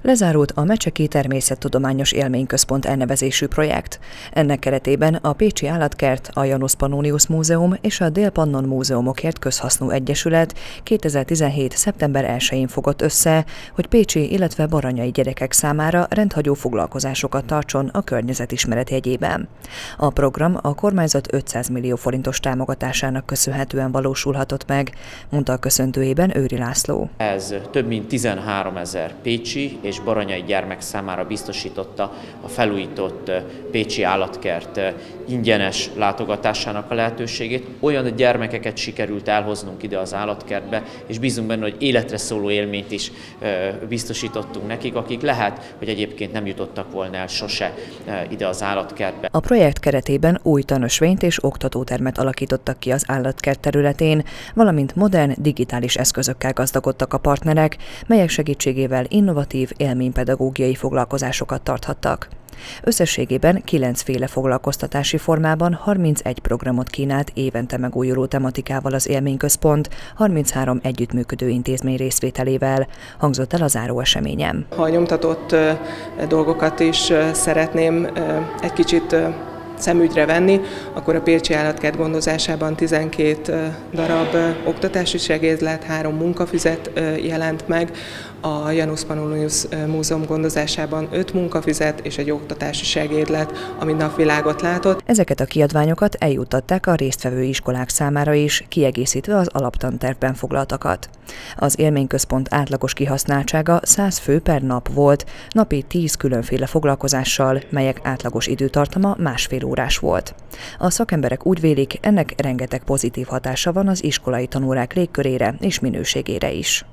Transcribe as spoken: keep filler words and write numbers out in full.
Lezárult a Mecseki Természettudományos Élményközpont elnevezésű projekt. Ennek keretében a Pécsi Állatkert, a Janus Pannonius Múzeum és a Dél-Pannon Múzeumokért Közhasznú Egyesület kétezer-tizenhét. szeptember elsején fogott össze, hogy pécsi, illetve baranyai gyerekek számára rendhagyó foglalkozásokat tartson a környezetismeret jegyében. A program a kormányzat ötszáz millió forintos támogatásának köszönhetően valósulhatott meg, mondta a köszöntőjében Őri László. Ez több mint tizenháromezer pécsi és baranyai gyermek számára biztosította a felújított Pécsi Állatkert ingyenes látogatásának a lehetőségét. Olyan gyermekeket sikerült elhoznunk ide az állatkertbe, és bízunk benne, hogy életre szóló élményt is biztosítottunk nekik, akik lehet, hogy egyébként nem jutottak volna el sose ide az állatkertbe. A projekt keretében új tanösvényt és oktatótermet alakítottak ki az állatkert területén, valamint modern, digitális eszközökkel gazdagodtak a partnerek, melyek segítségével innovatív élménypedagógiai foglalkozásokat tarthattak. Összességében kilencféle foglalkoztatási formában harmincegy programot kínált évente megújuló tematikával az élményközpont, harminchárom együttműködő intézmény részvételével, hangzott el a záró eseményen. Ha a nyomtatott dolgokat is szeretném egy kicsit szemügyre venni, akkor a Pécsi Állatkert gondozásában tizenkét darab oktatási segédlet, három munkafüzet jelent meg, a Janus Pannonius Múzeum gondozásában öt munkafüzet és egy oktatási segédlet, ami napvilágot látott. Ezeket a kiadványokat eljuttatták a résztvevő iskolák számára is, kiegészítve az alaptantervben foglaltakat. Az élményközpont átlagos kihasználtsága száz fő per nap volt, napi tíz különféle foglalkozással, melyek átlagos időtartama másfél órás volt. A szakemberek úgy vélik, ennek rengeteg pozitív hatása van az iskolai tanórák légkörére és minőségére is.